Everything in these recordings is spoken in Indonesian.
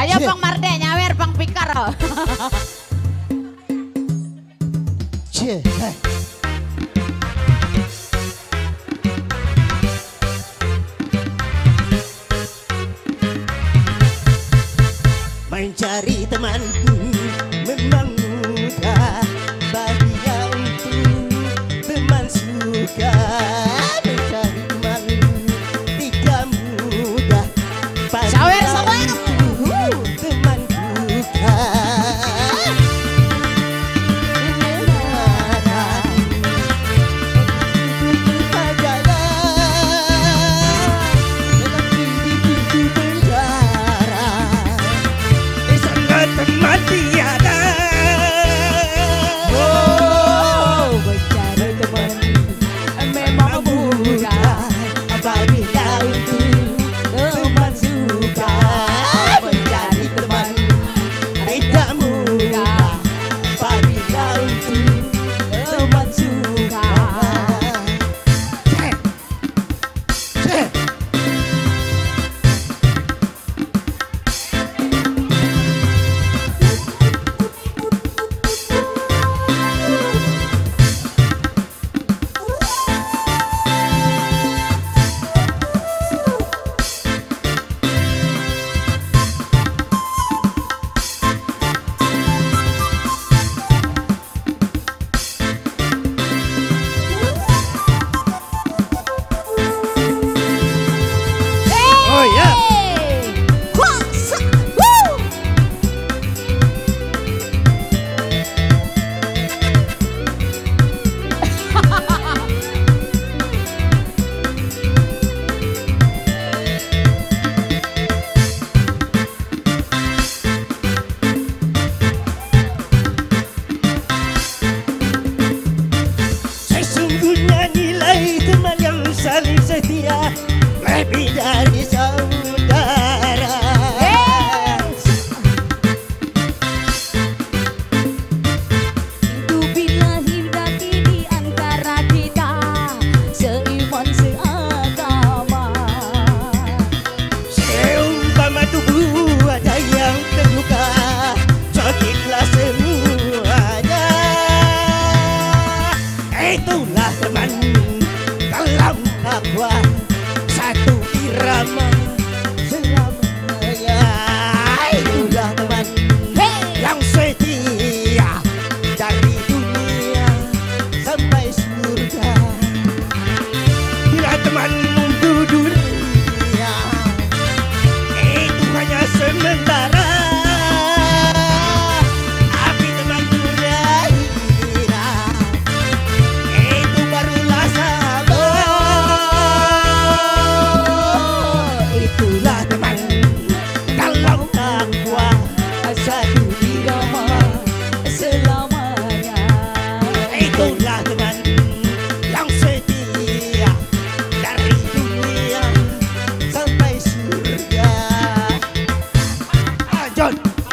Ayo Bang Marde nyawer Bang Pikar. Mencari teman memang mudah, bahagia untuk teman suka. Mencari teman tidak mudah, bahagia untuk teman suka. Teman tiada, Oh, mencari teman memang mudah, apabila untuk teman suka. Mencari teman tidak mudah, apabila untuk teman suka. Sesungguhnya nilai teman yang saling setia lebih dari saudara. Itu bila hindaki di antara kita seiman seagama. Seumpama tubuh ada yang terluka, sakitlah semuanya. Itulah teman dalam takwa, satu irama selamanya. Itulah teman yang setia dari dunia sampai surga. Bila teman untuk dunia itu hanya sementara, tapi teman dunia itu barulah sahabat. Itulah teman dalam takwa, satu irama Selamanya. itulah teman yang setia dari dunia sampai surga. John.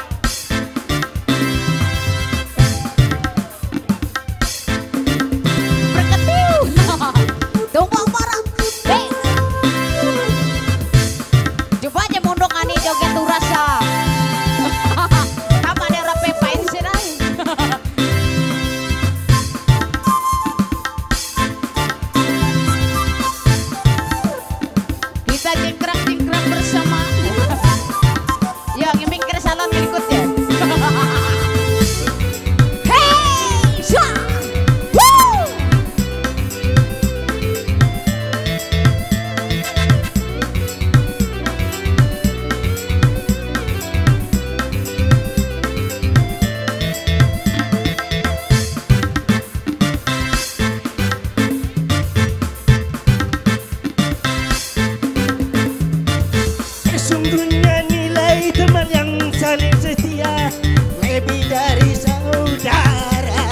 Berketiu. Tumpang marah. Hei. Coba aja munduk ani joget tuh rasa. Apa ada rape pain sih dah. Kita jengkrak-jengkrak bersama. Yang mikir salon ikut ya. Hey, sha. Woo! Sesungguhnya nilai teman yang saling setia lebih dari saudara.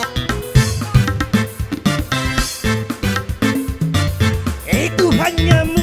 Itu hanya